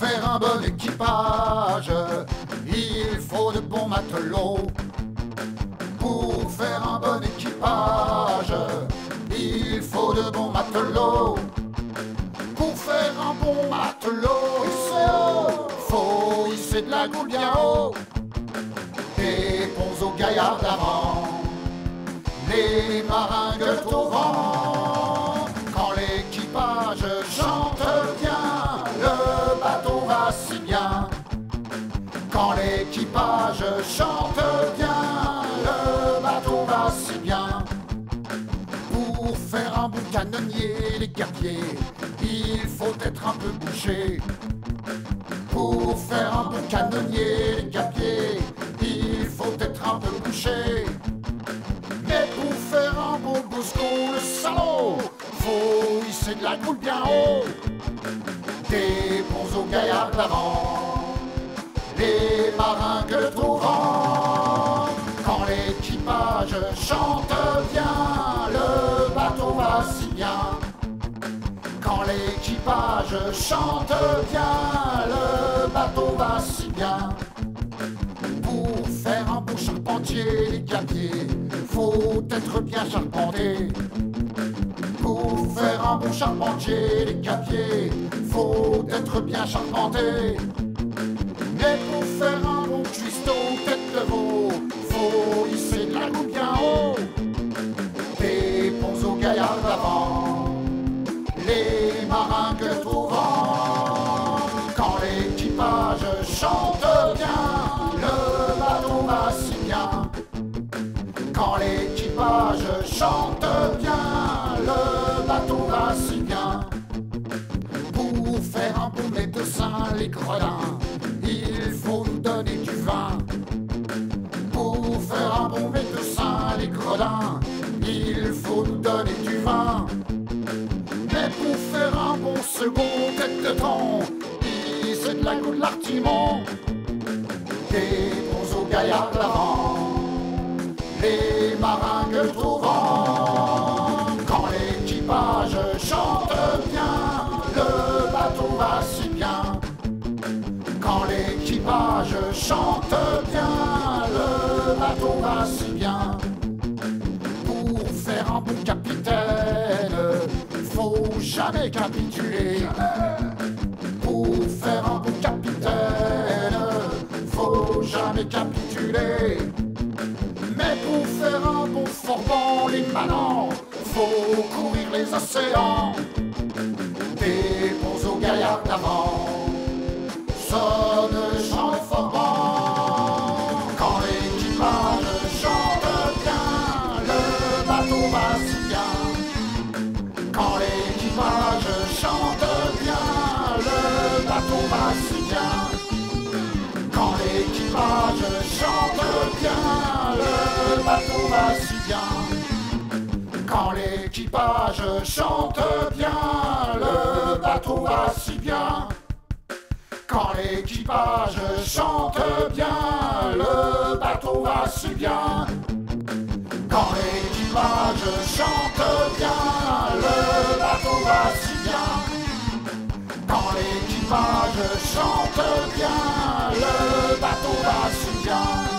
faire un bon équipage, il faut de bons matelots. Pour faire un bon équipage, il faut de bons matelots. Pour faire un bon matelot, faut hisser de la goule bien haut. Des ponts aux gaillards d'avant, les marins gueulent au vent. Quand l'équipage chante bien, le bateau va si bien. Quand l'équipage chante bien, le bateau va si bien. Pour faire un bon canonnier, les guerriers, il faut être un peu bouché. Pour faire un bon canonnier, les guerriers, il faut être un peu bouché. Mais pour faire un bon bosco, le salaud, faut hisser de la goule bien haut. Des bons aux gaillards d'avant, les marins gueulent au vent. Quand l'équipage chante bien, le bateau va si bien. Quand l'équipage chante bien, le bateau va si bien. Pour faire un bon charpentier, les gabiers, faut être bien charpenté. Pour faire un bon charpentier, les gabiers, faut être bien charpenté. Mais pour faire un bon cuistot, tête de veau, faut hisser de la goule bien haut. Des ponts aux gaillards d'avant, les marins gueulent au vent. Quand l'équipage chante bien, le bateau va si bien. Quand l'équipage chante bien, le bateau va si bien. Pour faire un bon médecin, les gredins, il faut nous donner du vin. Pour faire un bon médecin, les gredins, il faut nous donner du vin. Mais pour faire un bon second tête de thon, c'est de la goule de l'artimon. Des bons aux gaillards d'avant, les marins gueulent au vent. Quand l'équipage chante bien, le bateau va si bien. Quand l'équipage chante bien, le bateau va si bien. Pour faire un bon capitaine, faut jamais capituler. Pour faire un bon capitaine, faut jamais capituler. Mais pour faire un bon forban, les manants, faut courir les océans. Des bons aux gaillards d'avant, sonne le chant de forban. Quand l'équipage chante bien, le bateau va si bien. Quand l'équipage chante bien, le bateau va si bien. Quand l'équipage chante bien, le bateau va si bien. Quand l'équipage chante bien, le bateau va si bien. Quand l'équipage chante bien, le bateau va si bien. Quand l'équipage chante bien, le bateau va si bien. Quand l'équipage chante bien, le bateau va si bien.